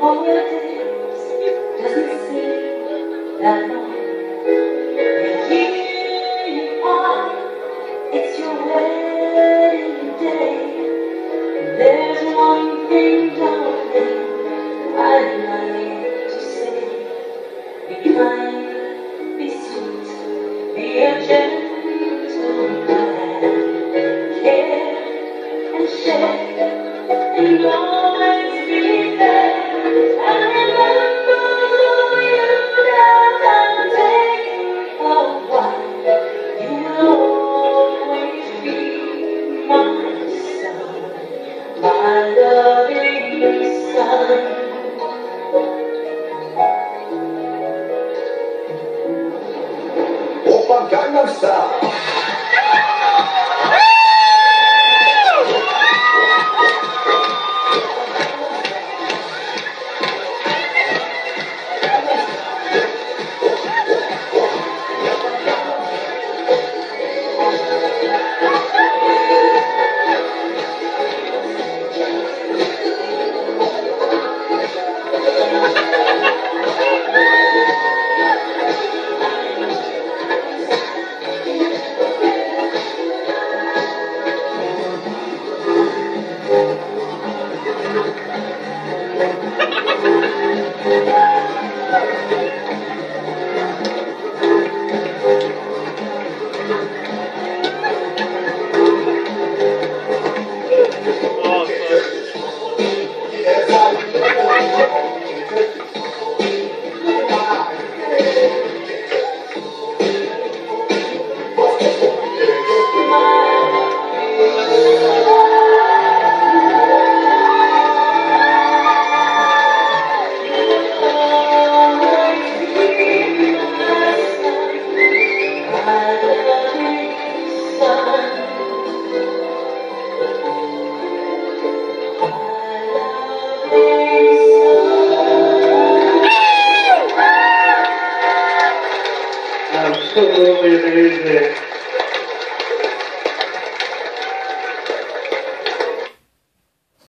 all your days doesn't seem that long. And here you are, it's your wedding day. And there's one thing, darling, I'd like to say. Be kind, be sweet, be a gentleman, care and share, and always be there. And remember, you never take a while. You will always be my son, my loving son. Oppa Gangnam Style. Absolutely amazing.